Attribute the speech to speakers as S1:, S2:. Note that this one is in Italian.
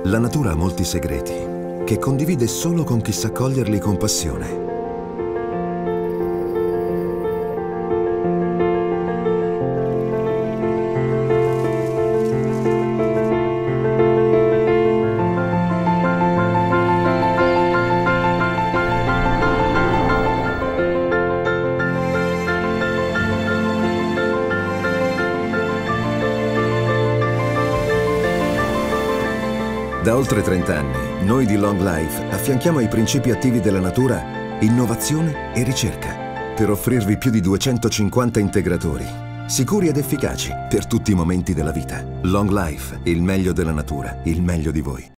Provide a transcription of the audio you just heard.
S1: La natura ha molti segreti che condivide solo con chi sa coglierli con passione. Da oltre 30 anni, noi di Long Life affianchiamo ai principi attivi della natura innovazione e ricerca per offrirvi più di 250 integratori, sicuri ed efficaci per tutti i momenti della vita. Long Life, il meglio della natura, il meglio di voi.